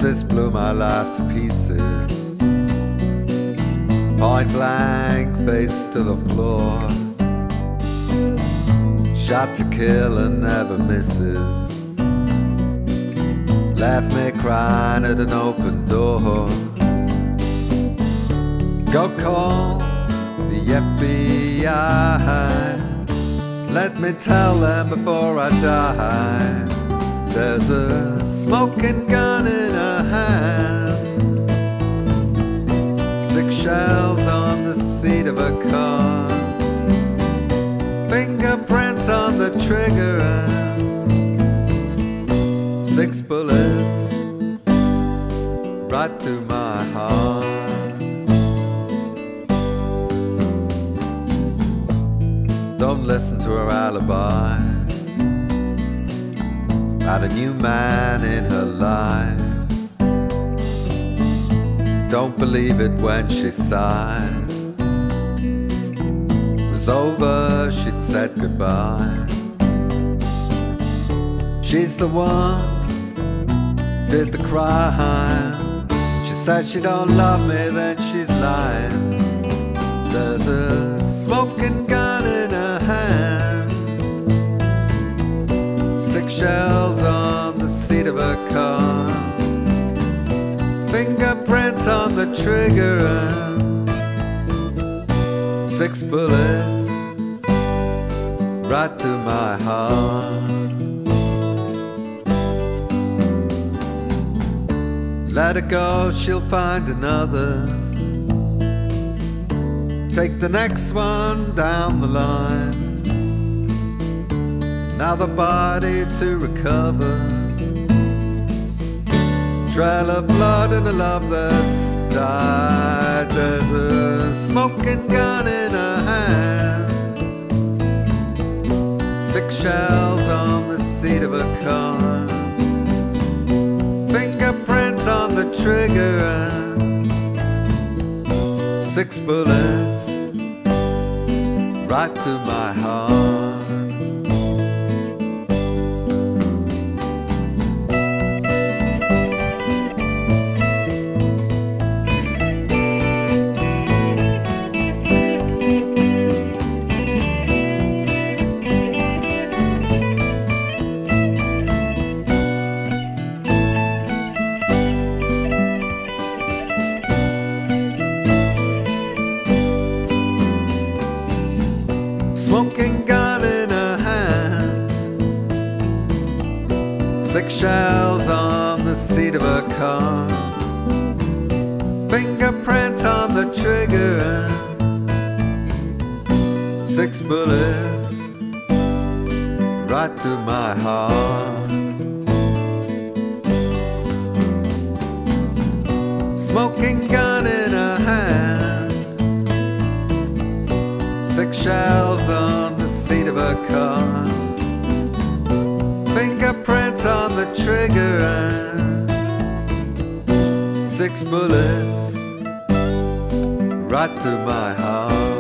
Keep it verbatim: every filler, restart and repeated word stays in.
This blew my life to pieces. Point blank, face to the floor. Shot to kill and never misses. Left me crying at an open door. Go call the F B I. Let me tell them before I die. There's a smoking gun in her hand. Six shells on the seat of a car. Fingerprints on the trigger and six bullets right through my heart. Don't listen to her alibi. Had a new man in her life. Don't believe it when she sighs. It was over, she'd said goodbye. She's the one did the crime. She says she don't love me, then she's lying. There's a smoking gun in her hand. Six shells on the seat of her car. Fingerprints on the trigger and six bullets right through my heart. Let her go, she'll find another. Take the next one down the line. Now the body to recover. Trail of blood and a love that's died. There's a smoking gun in her hand. Six shells on the seat of a car. Fingerprints on the trigger and six bullets right through my heart. Smoking gun in her hand. Six shells on the seat of her car. Fingerprints on the trigger and six bullets right through my heart. Smoking gun in her hand. Six shells on the seat of her car. Fingerprints on the trigger and six bullets right through my heart.